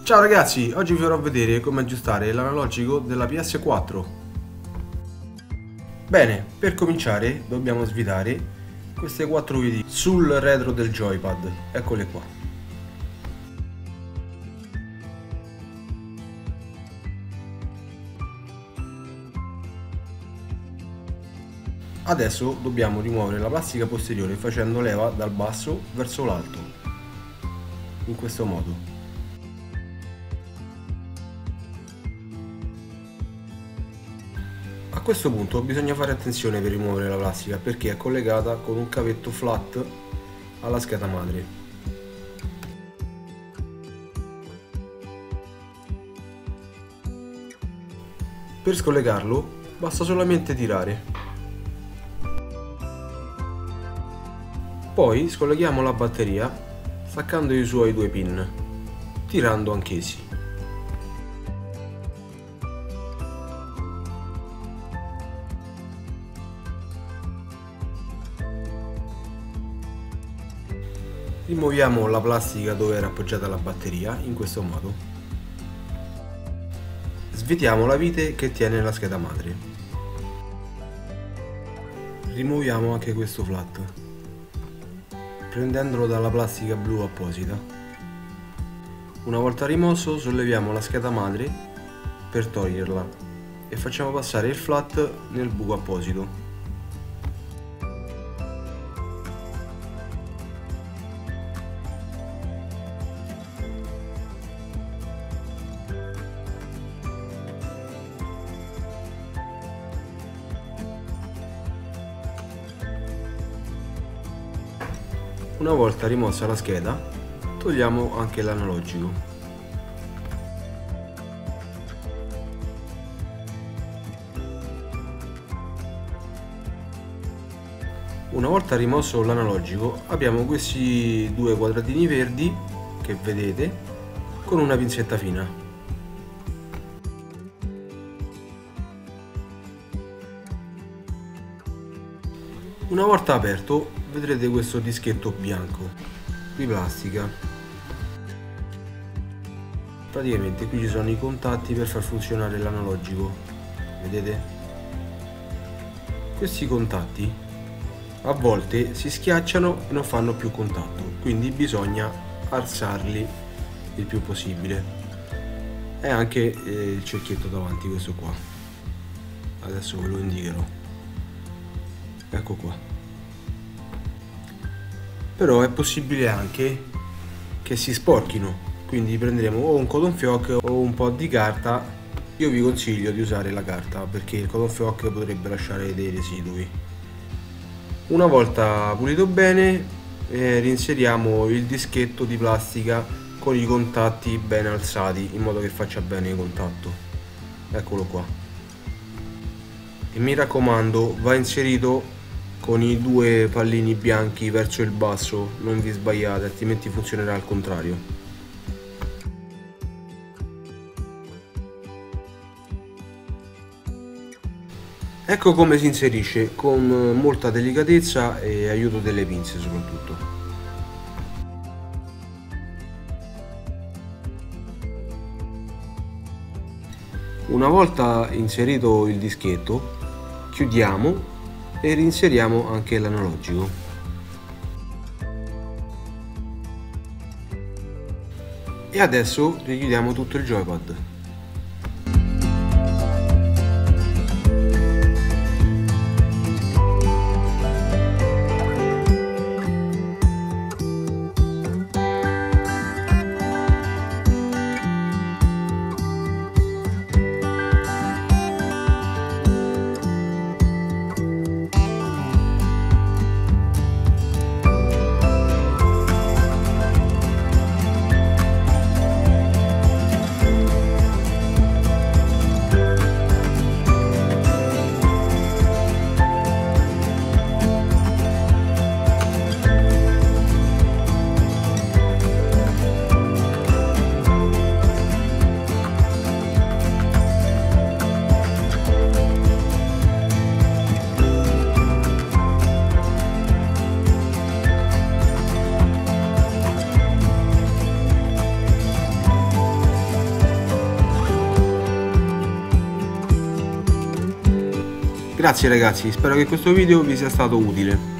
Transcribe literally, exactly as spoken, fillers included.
Ciao ragazzi, oggi vi farò vedere come aggiustare l'analogico della P S quattro. Bene, per cominciare dobbiamo svitare queste quattro viti sul retro del joypad, eccole qua. Adesso dobbiamo rimuovere la plastica posteriore facendo leva dal basso verso l'alto, in questo modo. A questo punto bisogna fare attenzione per rimuovere la plastica perché è collegata con un cavetto flat alla scheda madre. Per scollegarlo basta solamente tirare. Poi scolleghiamo la batteria staccando i suoi due pin, tirando anch'essi. Rimuoviamo la plastica dove era appoggiata la batteria, in questo modo. Svitiamo la vite che tiene la scheda madre. Rimuoviamo anche questo flat, prendendolo dalla plastica blu apposita. Una volta rimosso, solleviamo la scheda madre per toglierla e facciamo passare il flat nel buco apposito. Una volta rimossa la scheda, togliamo anche l'analogico. Una volta rimosso l'analogico, abbiamo questi due quadratini verdi che vedete con una pinzetta fina. Una volta aperto, vedrete questo dischetto bianco di plastica. Praticamente qui ci sono i contatti per far funzionare l'analogico, vedete? Questi contatti a volte si schiacciano e non fanno più contatto, quindi bisogna alzarli il più possibile. E anche eh, il cerchietto davanti, questo qua, adesso ve lo indicherò, ecco qua. Però è possibile anche che si sporchino, quindi prenderemo o un cotton fioc o un po' di carta. Io vi consiglio di usare la carta perché il cotton fioc potrebbe lasciare dei residui. Una volta pulito bene, eh, reinseriamo il dischetto di plastica con i contatti ben alzati in modo che faccia bene il contatto. Eccolo qua. E mi raccomando, va inserito con i due pallini bianchi verso il basso, non vi sbagliate, altrimenti funzionerà al contrario. Ecco come si inserisce, con molta delicatezza e aiuto delle pinze soprattutto. Una volta inserito il dischetto, chiudiamo e reinseriamo anche l'analogico. E adesso richiudiamo tutto il joypad. Grazie ragazzi, spero che questo video vi sia stato utile.